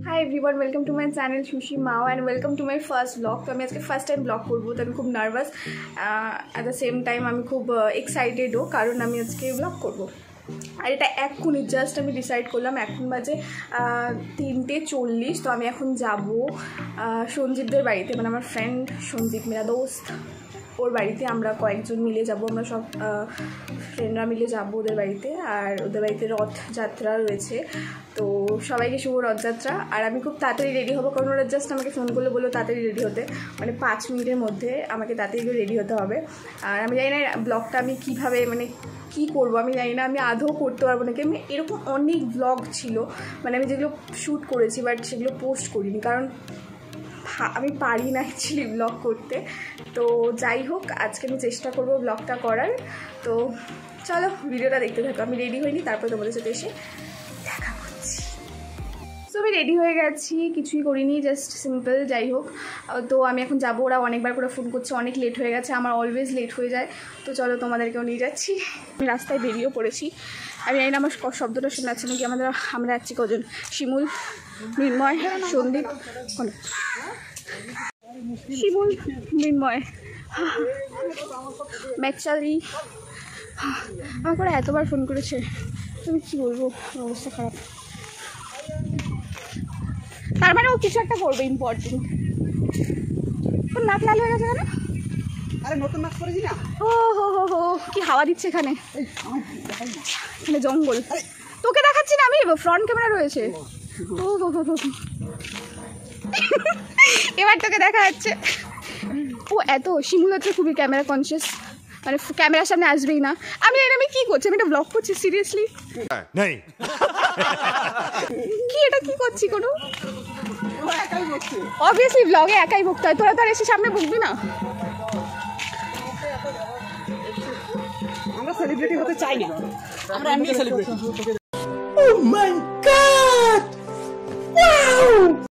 High everyone welcome to my channel सुशी माओ and welcome to my first vlog. तो आज के फार्स्ट टाइम ब्लग करब तो खूब nervous at the same time खूब एक्साइटेडो कारण आज के ब्लग करब और ये एखुनी जस्ट डिसाइड करलाम एखन बाजे 3:40। तो एखन जाबो सञ्जीवदेर बाड़ीते माने आमार फ्रेंड सञ्जीव मेरा दोस्त ওর বাড়িতে আমরা কয়েকজন মিলে যাব, আমরা সব ফ্রেন্ডরা মিলে যাব ওদের বাড়িতে। আর ওদের বাড়িতে রথযাত্রা রয়েছে, তো সবাইকে শুভ রথযাত্রা। আর আমি খুব তাড়াতাড়ি রেডি হবো কারণ ওরা জাস্ট আমাকে ফোন করলে বললো তাড়াতাড়ি রেডি হতে, মানে 5 মিনিটের মধ্যে আমাকে তাড়াতাড়ি রেডি হতে হবে। আর আমি জানি না ব্লগটা আমি কীভাবে মানে কী করবো আমি জানি না, আমি আদৌ করতে পারবো নাকি। আমি এরকম অনেক ব্লগ ছিল মানে আমি যেগুলো শ্যুট করেছি বাট সেগুলো পোস্ট করিনি কারণ আমি পারি না অ্যাকচুয়ালি ব্লগ করতে। তো যাই হোক আজকে আমি চেষ্টা করব ব্লগটা করার। তো চলো ভিডিওটা দেখতে থাকো। আমি রেডি হইনি, তারপর তোমাদের সাথে এসে দেখা করছি। সো আমি রেডি হয়ে গেছি, কিছুই করিনি, জাস্ট সিম্পল। যাই হোক তো আমি এখন যাবো, ওরা অনেকবার করে ফোন করছে, অনেক লেট হয়ে গেছে, আমার অলওয়েজ লেট হয়ে যায়। তো চলো তোমাদেরকেও নিয়ে যাচ্ছি। আমি রাস্তায় বেরিয়েও পড়েছি। আমি জানি না আমার শব্দটা শোনা যাচ্ছে নাকি। আমরা যাচ্ছি কজন, শিমুল, মৃন্ময়, সন্দীপ, শিমুল, মৃন্ময়, ম্যাকচালি। আমাকে ওরা এতবার ফোন করেছে, তুমি কী বলবো, অবস্থা খারাপ। তার মানে ও কিছু একটা করবে ইম্পর্টেন্ট। তোর নাক লাল হয়ে গেছে কেন? আরে নতুন নাক করেছি না। ও হো হো হো, কি হাওয়া দিচ্ছে এখানে, এখানে জঙ্গল। তোকে দেখাচ্ছি না, আমি ফ্রন্ট ক্যামেরা রয়েছে। ও হো হো হো, এবার তোকে দেখা যাচ্ছে। ও এত শিমুল হচ্ছে খুবই ক্যামেরা কনসিয়াস, মানে ক্যামেরার সামনে আসবেই না। আমি আমি কি করছি, আমি এটা ব্লগ করছি সিরিয়াসলি। কি এটা কি করছি কোনো, অবভিয়াসলি ব্লগে একাই বকতে হয়, তোরা তো আর এসে সামনে বকবি না। আমরা সেলিব্রিটি হতে চাই না, আমরা এমনি celebrity. Oh my god, wow!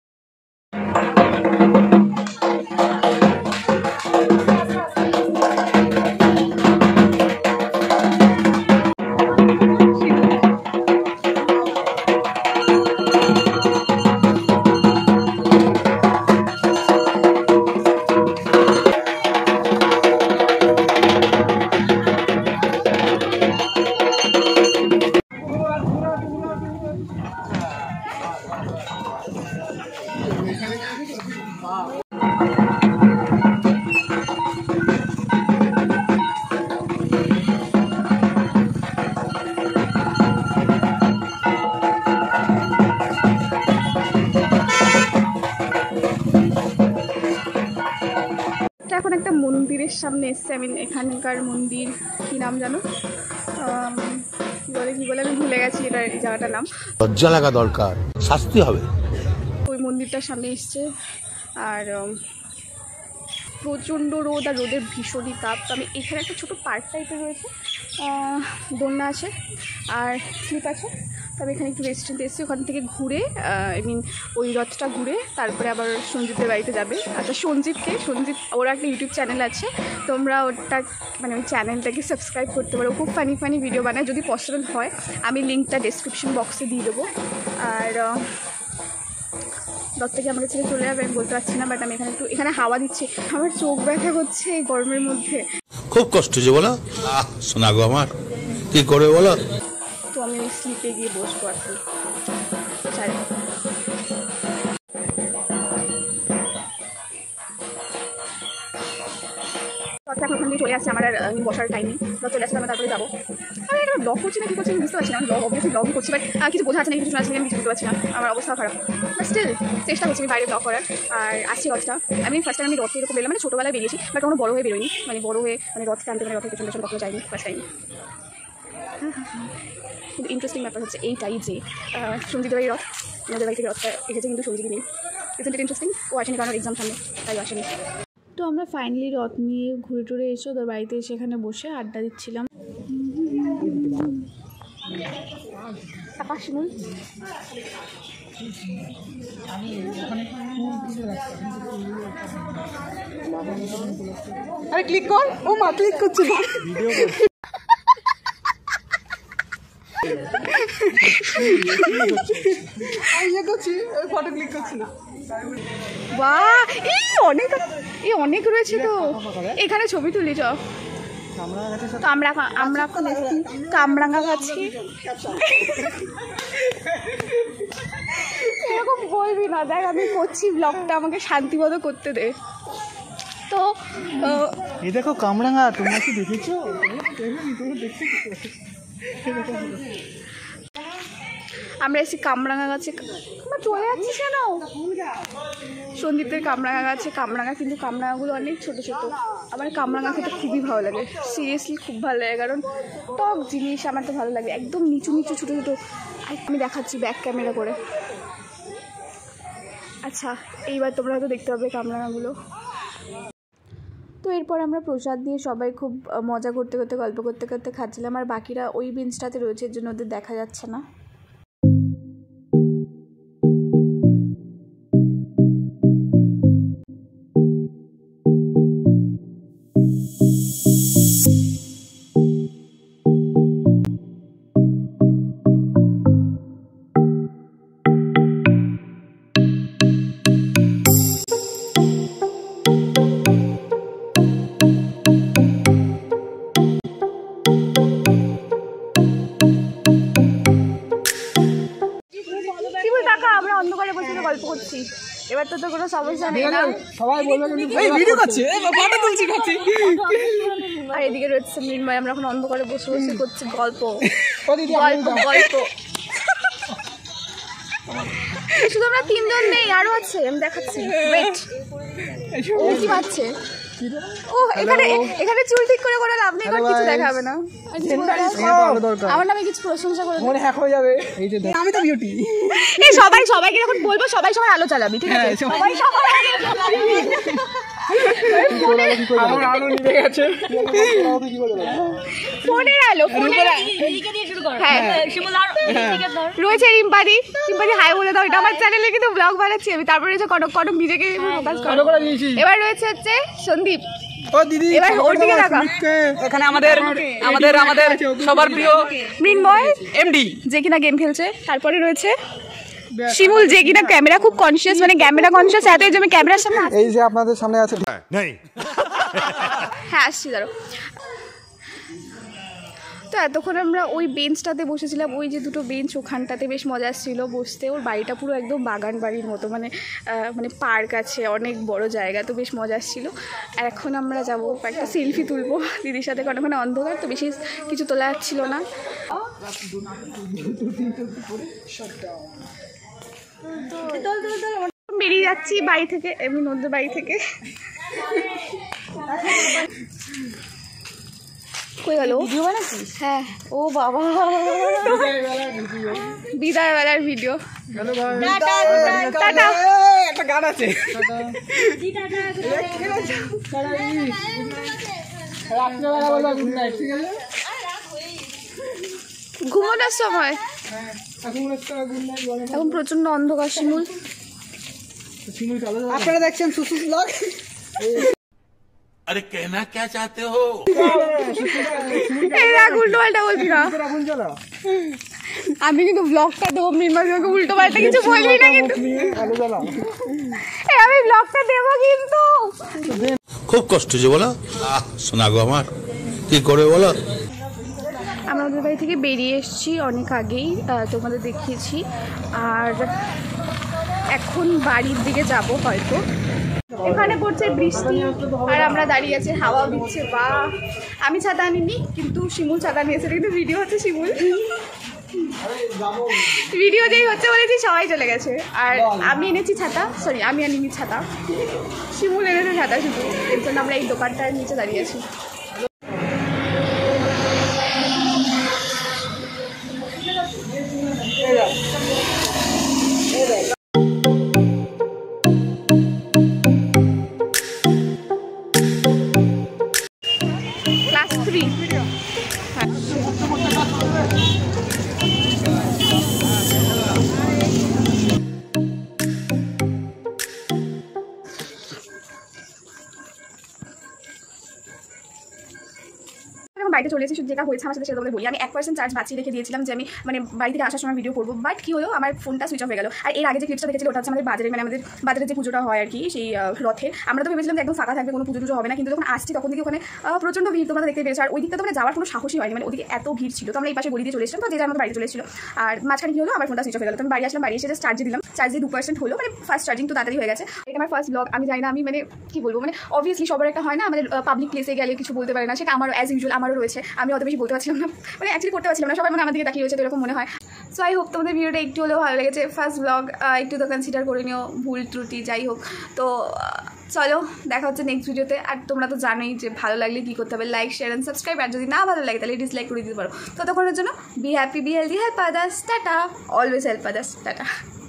এখন একটা মন্দিরের সামনে এসছে। আমি এখানকার মন্দির কি নাম জানো, কি বলে আমি ভুলে গেছি এটা, এই জায়গাটার নাম। লজ্জা লাগা দরকার, শাস্তি হবে। ওই মন্দিরটার সামনে এসছে। আর প্রচণ্ড রোদ, আর রোদের ভীষণই তাপ। তো আমি এখানে একটা ছোটো পার্ক টাইপের রয়েছে, দোলনা আছে আর স্লিপ আছে। তো আমি এখানে একটু রেস্টুরেন্ট এসেছি, ওখান থেকে ঘুরে ওই রথটা ঘুরে তারপরে আবার সঞ্জীবদের বাড়িতে যাবে। আচ্ছা সঞ্জীব ওর একটা ইউটিউব চ্যানেল আছে, তোমরা ওটা মানে ওই চ্যানেলটাকে সাবস্ক্রাইব করতে পারো। খুব ফানি ফানি ভিডিও বানায়, যদি পসিবল হয় আমি লিঙ্কটা ডেসক্রিপশন বক্সে দিয়ে দেবো। আর রথ থেকে আমাকে ছেড়ে চলে যাবে আমি বলতে পারছি না, বাট আমি এখানে হাওয়া দিচ্ছে, আমার চোখ ব্যথা হচ্ছে এই গরমের মধ্যে। খুব কষ্ট যে বলো, শোনা গো আমার, কি করে বলো। তো আমি ওই স্লিপে গিয়ে বসবো এখন। এখন ওখান দিয়ে চলে আসছে, আমার আর বসার টাইমে চলে আসছে, আমরা তারপরে যাবো। আমি এটা ব্লগ করছি না কি করছি আমি বুঝতে পারছি না। আমি অবভিয়াসলি ব্লগই করছি, বাট কিছু বোঝা আছে না, কিছু শোনা আছে আমি কিছু বুঝতে পারছি না, আমার অবস্থা খারাপ। বাট স্টিল চেষ্টা করছি আমি বাইরে ব্লগ করার। আর আসছি রথটা, আমি ফার্স্ট টাইম আমি রথে এরকম বেরোলাম, মানে ছোটোবেলায় বেরিয়েছি বাট কোনো বড়ো হয়ে বেরোয়নি, মানে বড়ো হয়ে মানে রথ টানতে মানে রথের পেছনে পেছনে কখনো যাইনি ফার্স্ট টাইম। খুব ইন্টারেস্টিং ব্যাপার হচ্ছে এইটাই যে সঞ্জীবদের বাড়ির রথ, আমাদের বাড়ি থেকে রথটা এসেছে কিন্তু সঞ্জীব নেই। It's interesting. ও আসেনি কারণ এক্সাম সামনে, তাই আসেনি। তো আমরা ফাইনালি রথ নিয়ে ঘুরে টুরে এসে ওদের বাড়িতে এসে এখানে বসে আড্ডা দিচ্ছিলাম। আরে ক্লিক কর, ও মা ক্লিক করছে না। আমি করছি ফটো ক্লিক করছি না। বাহ, অনেক রয়েছে তো। এখানে ছবি তুলি চ। তো আমরা এখন কামরাঙ্গা খাচ্ছি। এরকম বলবি না, দেখ আমি করছি ব্লগটা, আমাকে শান্তিমতো করতে দে। তো এই দেখো কামরাঙ্গা, তোমরা কি দেখেছো? আমরা এসে কামরাঙ্গা গাছে, আমরা চলে যাচ্ছি কেন? সন্দীপদের কামরাঙ্গা গাছে, কামরাঙ্গা, কিন্তু কামরাঙ্গাগুলো অনেক ছোট ছোট। আমার কামরাঙ্গা খেতে খুবই ভালো লাগে, সিরিয়াসলি খুব ভালো লাগে, কারণ টক জিনিস আমার তো ভালো লাগে, একদম নিচু নিচু ছোটো ছোটো। আমি দেখাচ্ছি ব্যাক ক্যামেরা করে। আচ্ছা, এইবার তোমরা হয়তো দেখতে পাবে কামরাঙ্গাগুলো। তো এরপর আমরা প্রসাদ দিয়ে সবাই খুব মজা করতে করতে, গল্প করতে করতে খাচ্ছিলাম। আর বাকিরা ওই বেঞ্চটাতে রয়েছে, এর জন্য ওদের দেখা যাচ্ছে না। আমরা অন্ধকারে বসে গল্প করছি, এবার তো কোনো সমস্যা নেই না? সবাই বলবে এই ভিডিও করছে, ফটো তুলছি খাচ্ছি। আর এদিকে রয়েছে মৃন্ময়, আমরা এখন অন্ধকারে বসে বসে করছি গল্প গল্প। শুধু আমরা তিনজন নেই, আরো আছে, আমি দেখাচ্ছি। ওয়েট, কি পাচ্ছে? ও এখানে চুল ঠিক করে কোনো লাভ নেই, কিছু দেখাবে না। আমার নামে কিছু প্রশংসা করে মনে হ্যাক হয়ে যাবে। এই যে আমি তো বিউটি। এই সবাইকে যখন বলবো সবাই আলো চালাবি, ঠিক আছে? সবাই আলো নিভে গেছে। ফোনের আলো, হ্যাঁ রয়েছে রিম্পাদি। হাই বলে দাও, এটা আমার চ্যানেলে কিন্তু ব্লগ বানাচ্ছি আমি। তারপরে রয়েছে কনক নিজেকে ফোকাস করো। এবার রয়েছে হচ্ছে সন্দীপ। ও দিদি, এবার ওর দিকে তাকা। এখানে আমাদের সবার প্রিয় মৃন্ময় এমডি, যে কিনা গেম খেলছে। তারপরে রয়েছে শিমুল, যে কিনা ক্যামেরা খুব কনসিয়াস, মানে ক্যামেরা কনসিয়াস এত যে আমি ক্যামেরার সামনে। এই যে আপনাদের সামনে আছে। হ্যাঁ আসছি, দাঁড়ো। তো এতক্ষণ আমরা ওই বেঞ্চটাতে বসেছিলাম, ওই যে দুটো বেঞ্চ ওখানটাতে, বেশ মজা আসছিল বসতে। ওর বাড়িটা পুরো একদম বাগান বাড়ির মতো, মানে পার্ক আছে, অনেক বড় জায়গা, তো বেশ মজা আসছিল। আর এখন আমরা যাবো একটা সেলফি তুলবো দিদির সাথে, কারণ ওখানে অন্ধকার তো বেশি কিছু তোলা যাচ্ছিল না। বেরিয়ে যাচ্ছি বাড়ি থেকে, এমনি নন্দর বাড়ি থেকে। কই গেল? হ্যাঁ, ও বাবা, বিদায় বেলার ভিডিও। একটা গান আছে, ঘুমানোর সময়। এখন প্রচন্ড অন্ধকার। শিমুল, আপনারা দেখছেন সুসু ব্লগ। अरे कहना क्या चाहते हो? উল্টো পাল্টা বলবি না, আমি কিন্তু ব্লগটা দেবো। মৃন্ময় উল্টো পাল্টা কিছু বলবি না কিন্তু, আমি ব্লগটা দেবো কিন্তু। খুব কষ্ট হচ্ছে বলো, শোনা গো আমার, কি করে বলো? আমরা ওদের বাড়ি থেকে বেরিয়ে এসেছি অনেক আগেই, তোমাদের দেখিয়েছি। আর এখন বাড়ির দিকে যাব হয়তো। এখানে পড়ছে বৃষ্টি আর আমরা দাঁড়িয়ে আছি, হাওয়া দিচ্ছে। বা আমি ছাতা আনিনি, কিন্তু শিমুল ছাতা নিয়েছে, কিন্তু ভিডিও হচ্ছে শিমুল। ভিডিও যেই হচ্ছে বলেছি সবাই চলে গেছে। আর আমি এনেছি ছাতা, সরি আমি আনিনি ছাতা, শিমুল এনেছে ছাতা শুধু। এর জন্য আমরা এই দোকানটার নিচে দাঁড়িয়ে আছি। ক্লাস 3। বাড়িতে চলে এসেছি, যেটা হয়েছে আমার সাথে সেটা বলি। আমি 1% চার্জ বাঁচিয়ে রেখে দিয়েছিলাম যে আমি মানে বাড়ি থেকে আসার সময় ভিডিও করবো, বাট কী হলো আমার ফোনটা সুইচ অফ হয়ে গেল। আর এর আগে যে ক্লিপসটা দেখেছিল ওটা হচ্ছে আমাদের বাজারে, মানে আমাদের বাজারে যে পুজোটা হয় আর কি, সেই রথে। আমরা তো ভেবেছিলাম যে একদম ফাঁকা থাকবে, কোনো পুজো টুজো হবে না, কিন্তু যখন আসছি তখন থেকে ওখানে প্রচণ্ড ভিড় তোমরা দেখতে পেয়েছো। আর ওই দিকটা তো মানে যাওয়ার কোনো সাহসই হয়নি, মানে ওদিকে এত ভিড় ছিল। তো আমরা এই পাশে গলি দিয়ে চলে এসেছিলাম, তো যে যার মতো বাড়িতে চলে এসেছিল। আর মাঝখানে কী হলো আমার ফোনটা সুইচ অফ হয়ে গেল। তো আমি বাড়ি আসলাম, বাড়ি এসে জাস্ট চার্জে দিলাম, চার্জে 2% হলো, মানে ফার্স্ট চার্জিং তো তাড়াতাড়ি হয়ে গেছে। এটা আমার ফার্স্ট ব্লগ, আমি জানি না আমি মানে কী বলবো, মানে অবভিয়াসলি সবার একটা হয় না আমাদের পাবলিক প্লেসে গেলে কিছু বলতে পারে না, সেটা আমারও অ্যাজ ইউজুয়াল আমারও রয়েছে। আমি অত বেশি বলতে পারছিলাম না, মানে অ্যাকচুয়ালি করতে পারছিলাম না, সবাই মানে আমার দিকে তাকিয়ে রয়েছে, তো এরকম মনে হয়। সো আই হোপ তোমাদের ভিডিওটা একটু হলেও ভালো লেগেছে। ফার্স্ট ব্লগ একটু তো কনসিডার করে নিও, ভুল ত্রুটি যাই হোক। তো চলো দেখা হচ্ছে নেক্সট ভিডিওতে। আর তোমরা তো জানোই যে ভালো লাগলে কী করতে হবে, লাইক শেয়ার অ্যান্ড সাবস্ক্রাইব। আর যদি না ভালো লাগে তাহলে ডিসলাইক করে দিতে পারো। ততক্ষণের জন্য be happy, be healthy, help others, tata. Always help others, tata.